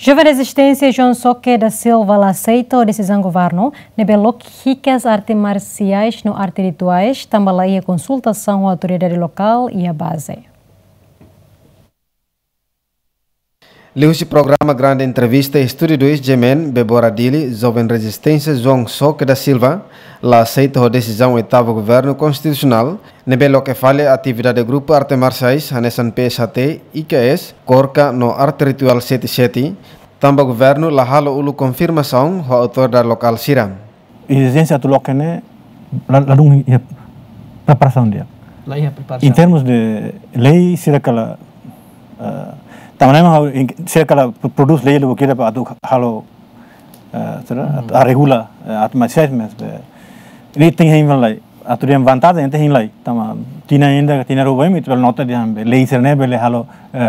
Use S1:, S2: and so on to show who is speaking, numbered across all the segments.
S1: Jovem Resistência João Soque da Silva aceita a decisão do governo de ricas artes marciais no arte rituais, também a consultação à autoridade local e a base.
S2: Leu-se programa Grande Entrevista Estúdio 2 Gemen Bebora Dili, Jovem Resistência João Soque da Silva, lá aceita a decisão do oitavo governo constitucional, nebelo que fale a atividade do grupo Arte Marciais, Hanesan PSAT, IKS, Corca no Arte Ritual 77, também o governo lá halo ulu confirmação da autoridade local Siram.
S3: Exigência do local né, ladung preparação dia. Em termos de lei, será que ela também se ela produz lei do que é para halo a regula atmosfera mas ele tem ainda lei a tudo vantagem tem lei também tinha roubo mas pelo nota de lei ser né bele halo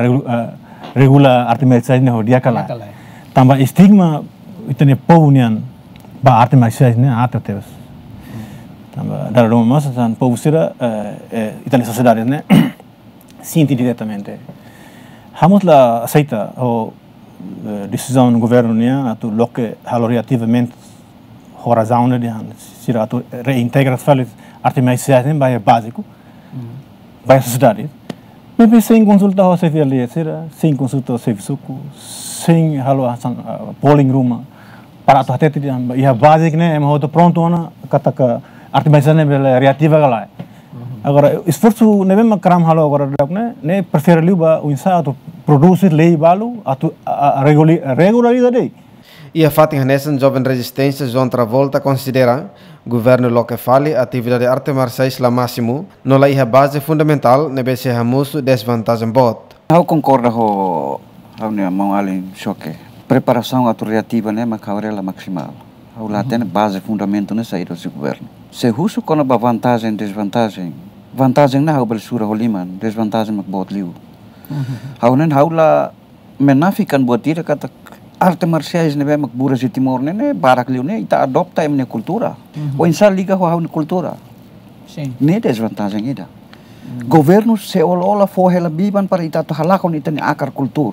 S3: regula atmosfera né dia kala também estigma itene povunian ba atmosfera né atrativos também dar uma massa san povo será itene sociedade né sinti diretamente Vamos lá aceitar a decisão do governo né, atu loque relativamente a razão de se atu reintegra as falhas artes marciais né, vai básico, vai a sociedade. Mas sem consulta ao CVL, sem consulta ao serviço, sem polling room para atu até e a básico né, é uma pronto na kata que artes marciais né, reativa lá. Agora, esforço não é mesmo que halo agora né prefere liba o insato produzir lei balu a regularidade.
S2: E a fatinha nessa Jovem Resistência João Travolta considera governo local fale atividade de arte marciais lá máximo não lá é a base fundamental nebe se hamuso desvantagem bot.
S4: Eu concordo com a mão além choque preparação autoritativa né macaurela maximal. O lá tem base fundamento nessa saída do governo. Se russo com a vantagem desvantagem vantagem na hau sura holiman desvantagem mak bot liu haunen haula menafikan buat dia kata arte marciais ne mak buras di timor ne barak liu ne ita adopta emne kultura o insan liga ho haun kultura sim ne desvantagem ida governo se ola for hela biban para ita to halakon ita ne akar kultur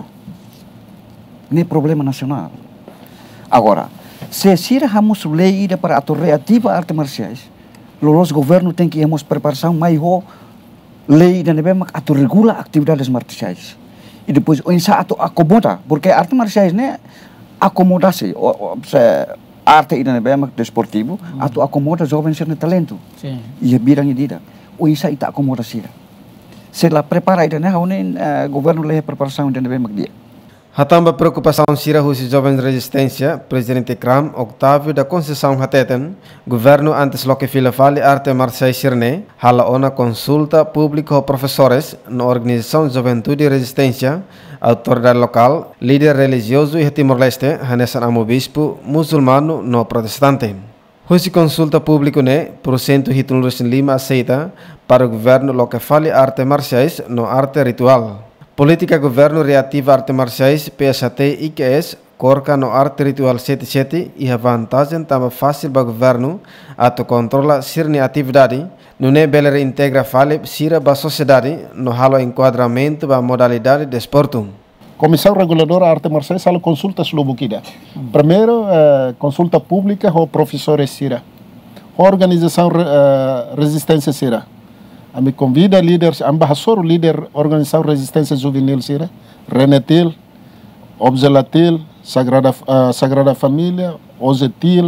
S4: ne problema nacional agora se sira hamus lei ida para atur reativa arte marciais lolos governo tem que irmos preparação mais lei dan nebe atur regula atividades marciais e depois o insato acomoda porque arte marciais né acomodasi se arte dan nebe desportivo atu acomoda jovens sem talento sim e bidang idida o insa ita acomodasi se la prepara ida né governo lei preparação dan nebe dia
S2: Hatamba preocupação sira husi Jovem Resistência, Presidente Kram, Octávio da Conceição Hateten, Governo antes loque fila fale arte marciais sirne, hala ona consulta pública professores na Organização Juventude e Resistência, autoridade local, líder religioso e Timor-Leste, hanesan amo bispo, muçulmano no protestante. Husi consulta público ne, porcento hitulus lima aceita para o governo loque fale arte marciais no arte ritual. Política governo reativa arte marciais PSAT IKS corca no arte ritual 77 e a vantagem também fácil para o governo a controla sirne atividade não é bela reintegra fale sira para a sociedade no halo enquadramento para modalidade de esporte.
S5: Comissão Reguladora Arte Marciais sala consulta slobukida. Primeiro consulta pública ao professores sira. Organização Resistência sira. A me convida líderes, embaixador líder Organização Resistência Juvenil Sira, Renetil, Obzelatil, Sagrada Família, Ozetil,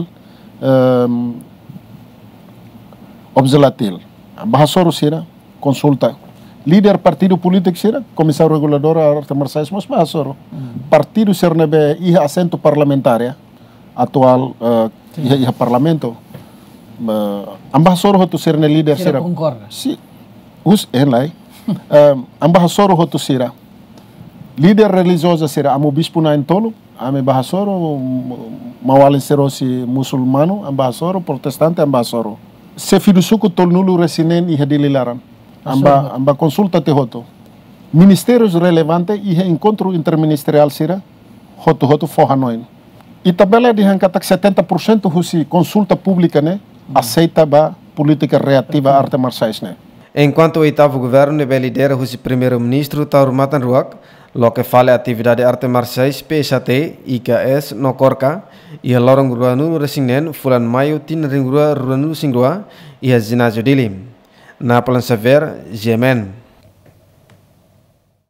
S5: Obzelatil. Embaixador Sira, consulta. Líder partido político Sira, Comissão Reguladora Arte Marciais, mas embaixador. Partido Sernebe e assento parlamentar, atual e parlamento. Embaixador hotu Serne líder Sira.
S6: Concorda?
S5: Sim. Us enlai embaixador hotu sira líder religioso sira amo bispo na entolo ame embaixador mawalin serosi musulmano embaixador protestante embaixador se fidusuku tolnulu resinen e hadililaran amba consulta te hoto ministérios relevante e encontro interministerial sira hotu forhanoin e tabela de hankatak 70% husi consulta pública né aceita ba política reativa arte marciais né.
S2: Enquanto o oitavo governo nebe lidera o primeiro-ministro Taur Matan Ruak, Lo que fala atividade arte marciais PSAT, IKS, no Korka, e a lorong ruanu resingen, fulan maio tin ring rua ruanu singrua, e a ginásio dele. Na Plan Saver, Jemen.